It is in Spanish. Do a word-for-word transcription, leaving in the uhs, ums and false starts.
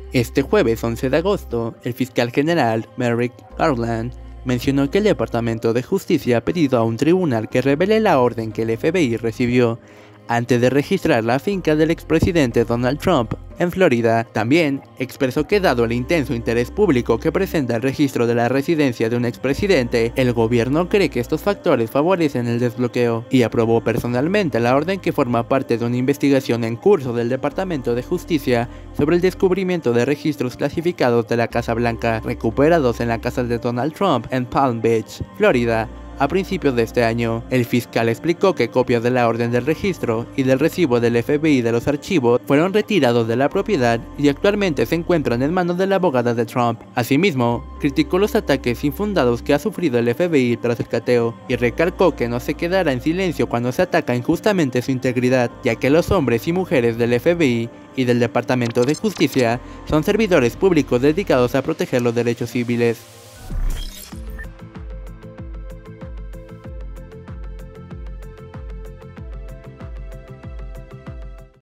Este jueves once de agosto, el fiscal general Merrick Garland mencionó que el Departamento de Justicia ha pedido a un tribunal que revele la orden que el F B I recibió antes de registrar la finca del expresidente Donald Trump en Florida. También expresó que dado el intenso interés público que presenta el registro de la residencia de un expresidente, el gobierno cree que estos factores favorecen el desbloqueo, y aprobó personalmente la orden que forma parte de una investigación en curso del Departamento de Justicia sobre el descubrimiento de registros clasificados de la Casa Blanca recuperados en la casa de Donald Trump en Palm Beach, Florida. A principios de este año, el fiscal explicó que copias de la orden del registro y del recibo del F B I de los archivos fueron retirados de la propiedad y actualmente se encuentran en manos de la abogada de Trump. Asimismo, criticó los ataques infundados que ha sufrido el F B I tras el cateo y recalcó que no se quedará en silencio cuando se ataca injustamente su integridad, ya que los hombres y mujeres del F B I y del Departamento de Justicia son servidores públicos dedicados a proteger los derechos civiles.